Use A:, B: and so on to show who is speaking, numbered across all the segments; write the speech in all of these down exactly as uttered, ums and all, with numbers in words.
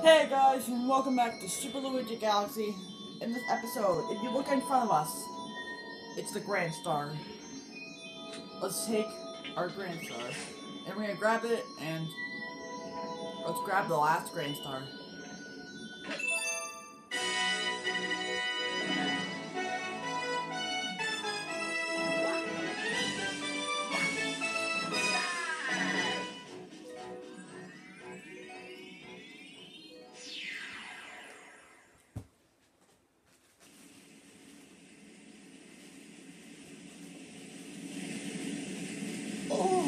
A: Hey guys, and welcome back to Super Luigi Galaxy. In this episode, if you look in front of us, it's the Grand Star. Let's take our Grand Star, and we're gonna grab it, and let's grab the last Grand Star. Oh!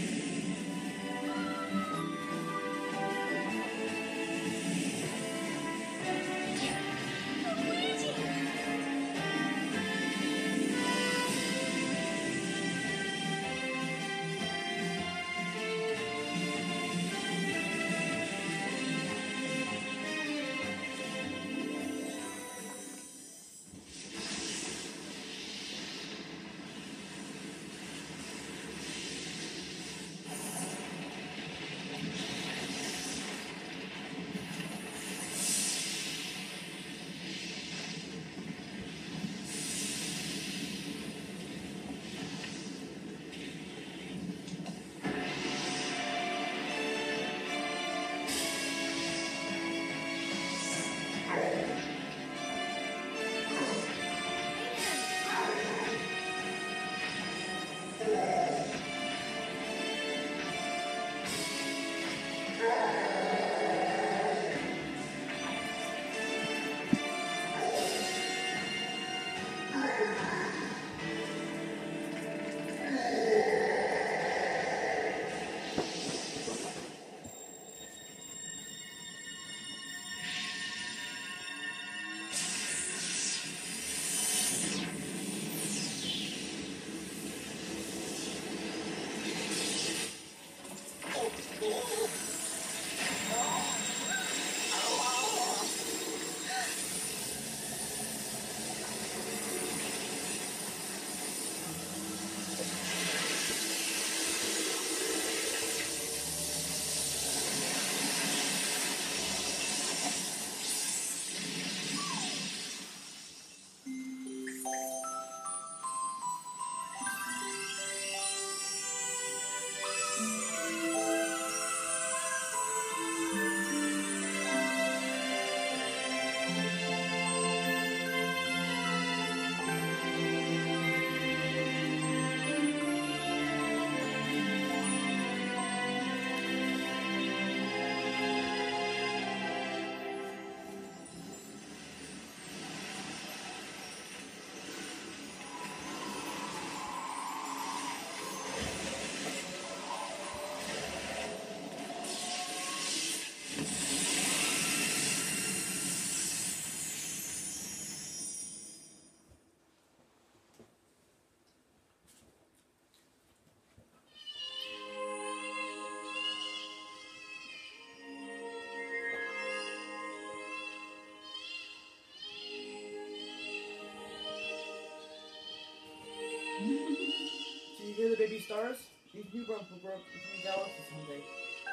A: Do you hear the baby stars? These new growth will grow up to become galaxies someday.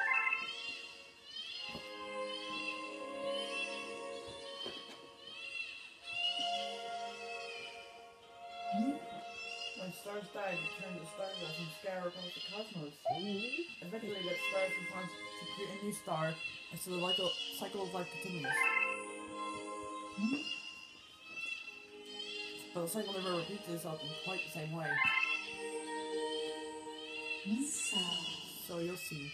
A: When stars die, they turn to stardust and scatter across the cosmos. Eventually, that star responds to create a new star, and so the cycle, cycle of life continues. But the cycle never repeats itself in quite the same way.
B: So,
A: So you'll see.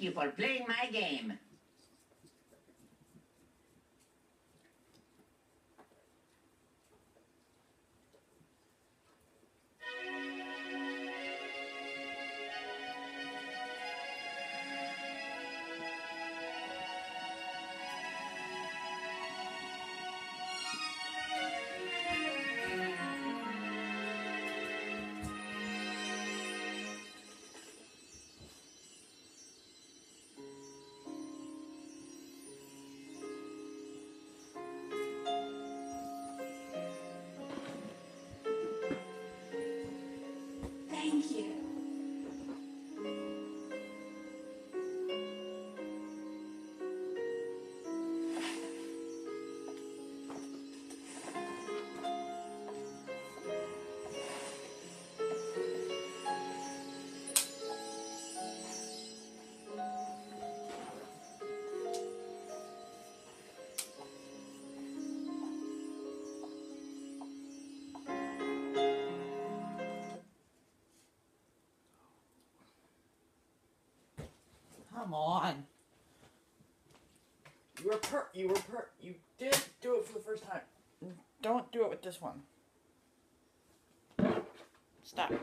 B: Thank you for playing my game.
C: Thank you.
A: Come on. You were per- you were per- you did do it for the first time. Don't do it with this one. Stop.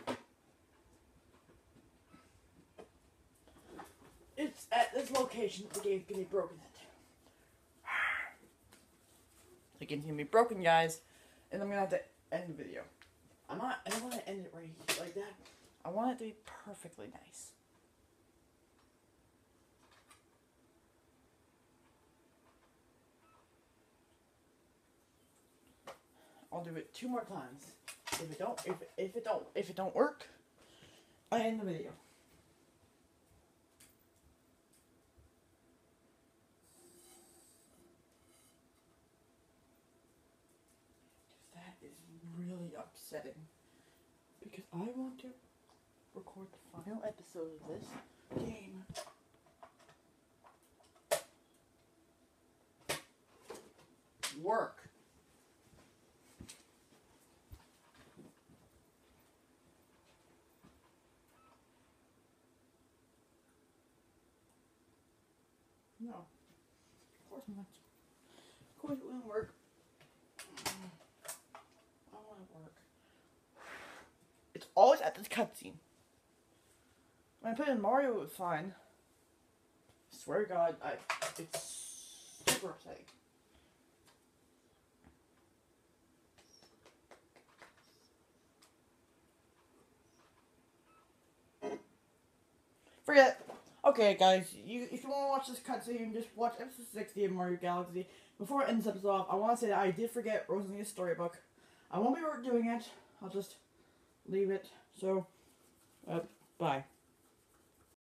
A: It's at this location the game's gonna be broken at. The game's gonna be broken, guys, and I'm gonna have to end the video. I'm not I don't wanna end it right like that. I want it to be perfectly nice. I'll do it two more times. If it don't, if if it don't, if it don't work, I end the video. That is really upsetting because I want to record the final episode of this game. Work. No. Of course not. Of course it wouldn't work. I want to work. It's always at this cutscene. When I played in Mario, it was fine. I swear to God, I it's super upsetting. Forget it. Okay, guys, you if you want to watch this cutscene, just watch episode sixty of Mario Galaxy. Before I end this episode off, I want to say that I did forget Rosalia's storybook. I won't be doing it. I'll just leave it. So, uh, bye.